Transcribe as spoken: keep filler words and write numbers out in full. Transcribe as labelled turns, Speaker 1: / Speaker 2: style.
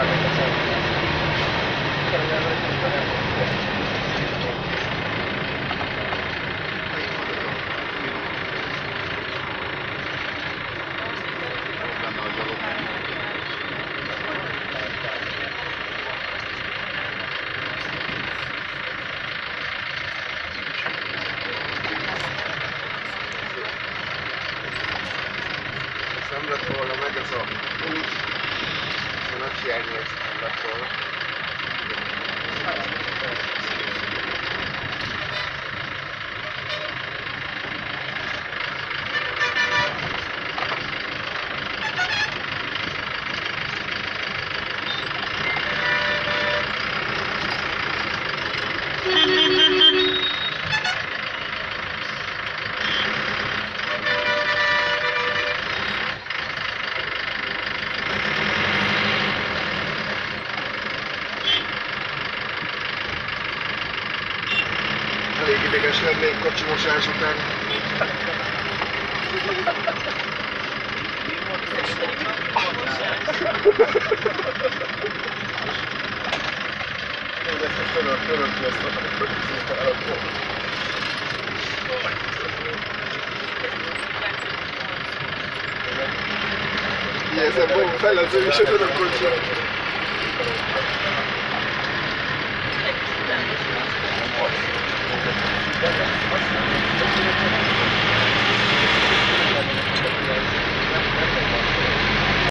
Speaker 1: Nem lett volna meg ez a út, és a nagy hiányért nem lett volna. Elég ideges lennék kocsimosás után. Ez most török, török lesz a Ilyen fogunk fel, az ő is a török kocsi.